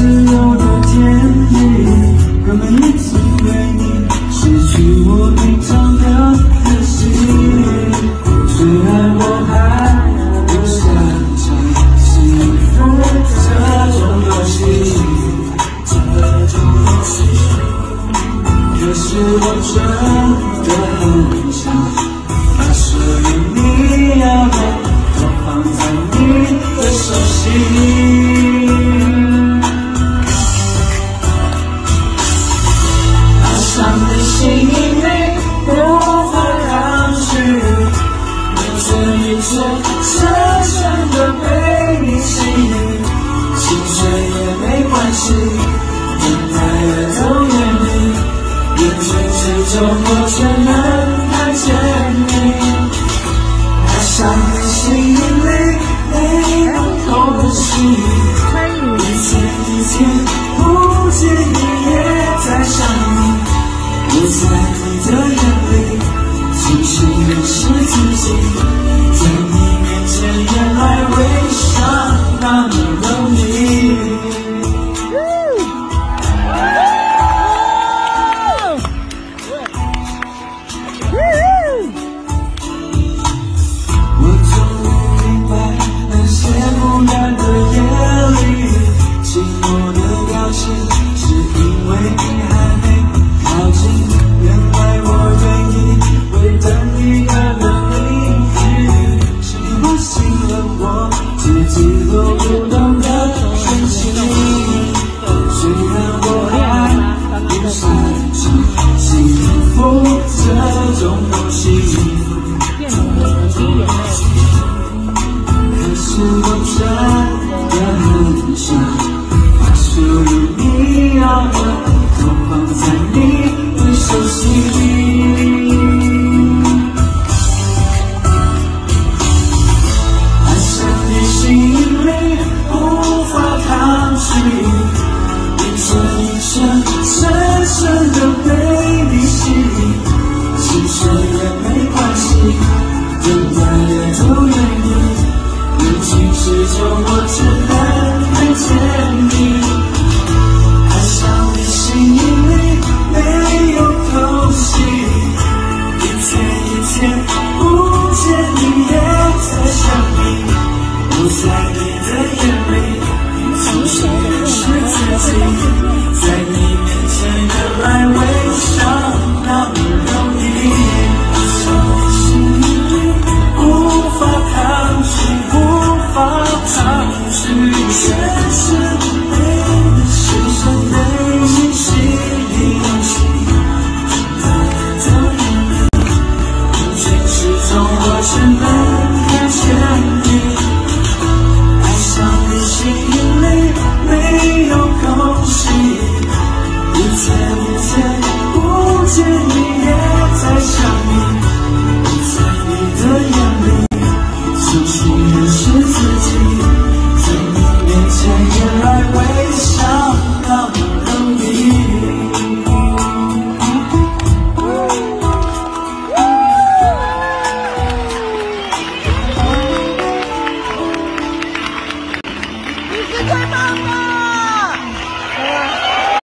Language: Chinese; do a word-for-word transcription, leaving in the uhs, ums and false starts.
由的天地，根本也只为你失去我隐藏的心。虽然我还不擅长幸福这种游戏，这种游戏，可是我真的很想把所有你要的都放在你的手心。爱上的吸引力无法抗拒，每次一次深深的被你吸引，心碎也没关系，等待了都愿意，眼睛之中我却能看见你。爱上的吸引力没不同的心，一天一天不经意也在想你，我在你的眼里清晰认识自己，在你面前原来微笑那么容易。我终于明白那些木然的夜里，寂寞的表情是因为你还没靠近，原来我愿意为等一个人淋雨，是我信了我自己都不懂的深情。虽然我还不擅长幸福这种游戏，可是我真的很想把所有你要的都放在你